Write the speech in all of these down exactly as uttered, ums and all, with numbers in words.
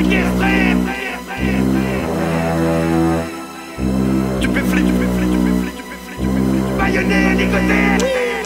séquestré. Tu peux flic, tu peux flic, tu peux flic, tu peux flic, tu peux flic. Baïonné, ligoté.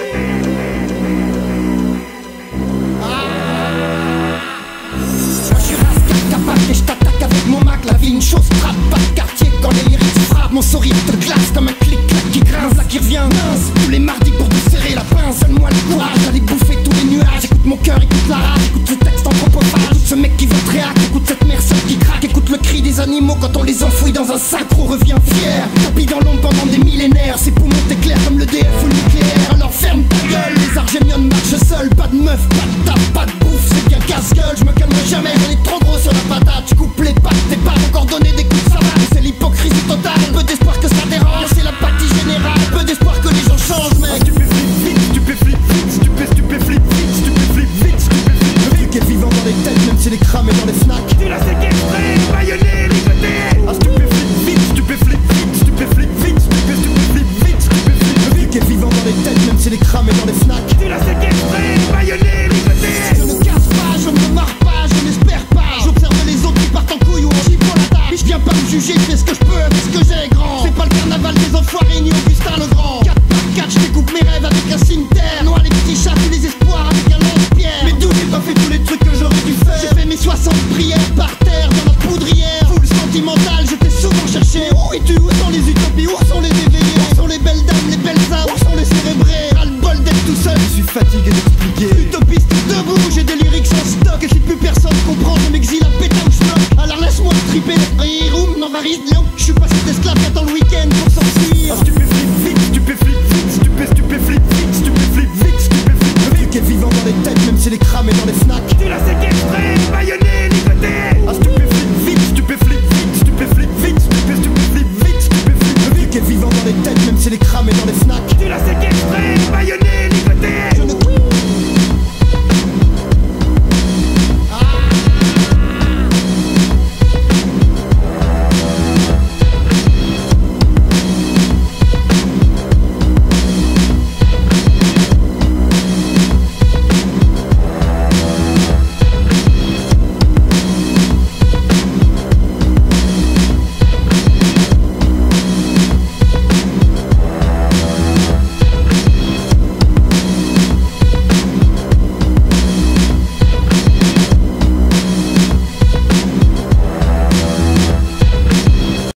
Et je t'attaque avec mon Mac, la vie une chose frappe, pas de quartier quand les lyrics frappent. Mon sourire te glace comme un clic-clac qui grince, là qui revient mince. Tous les mardis pour te serrer la pince, donne-moi le courage d'aller bouffer tous les nuages. Écoute mon cœur, écoute la rage, écoute ce texte anthropophage. Écoute ce mec qui veut te réac, écoute cette mère seule qui craque. Écoute le cri des animaux quand on les enfouit dans un sac. On revient fier, tapis dans l'ombre pendant des millénaires. Ses poumons t'éclairent comme le D F ou le nucléaire. Alors ferme ta gueule, les argémionnes marchent seuls. Pas de meuf, pas de taf, pas de bouffe, c'est bien casse-gueule. Je me calmerai jamais, j'en ai trop gros sur la patate. Je coupe les pattes, t'es pas encore donné des coups de savate. C'est l'hypocrisie totale, peu d'espoir que ça dérange. C'est l'apathie générale, peu d'espoir que les gens changent, mec. Tu peux flip vite, tu peux flip vite, tu peux, tu peux flip vite, tu peux flip vite, tu peux flip vite. Le truc est vivant dans les têtes, même s'il est cramé dans les fnacs. Tu l'as séquestré, baïonné, ligoté. Ah, tu peux flip vite, tu peux flip vite, tu peux flip vite, tu peux, tu peux flip vite, tu peux flip vite. Le truc est vivant dans les têtes, même s'il est cramé dans les fnacs. Tu l'as séquestré, baïonné, ligoté. Je ne casse pas, je ne me marre pas, je n'espère pas. J'observe les autres qui partent en couille ou en chip pour la table. Et je viens pas me juger, je fais ce que je peux avec ce que j'ai, grand. C'est pas le carnaval des enfoirés ni Augustin le Grand. quatre par quatre, je découpe mes rêves avec un cimetière. Noie les petits chats et les espoirs avec un lance-pierre. Mais d'où j'ai pas fait tous les trucs que j'aurais dû faire. J'ai fait mes soixante prières par terre dans la poudrière. Full sentimental, je t'ai souvent cherché. Où es-tu, où sont les utopies, où sont les éveillés, où sont les belles dames, les belles âmes, où sont les cérébrés. Ras le bol d'être tout seul, je suis fatigué d'expliquer. Utopiste debout, j'ai des lyrics en stock. Et si plus personne comprend, je m'exile à pétain ou schnock. Alors laisse-moi triper, room, non, varis, non, je suis pas